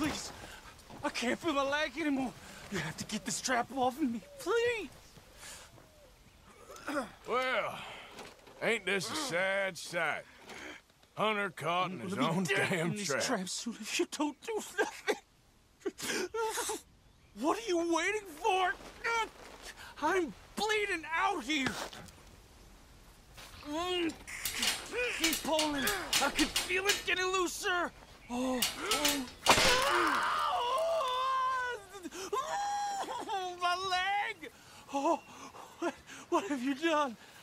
please. I can't feel my leg anymore. You have to get this trap off of me, please. Well, ain't this a sad sight? Hunter caught in his own damn trap. Trap soon if you don't do nothing. What are you waiting for? I'm bleeding out here. Keep pulling. I can feel it getting looser. Oh, my leg. Oh, what have you done?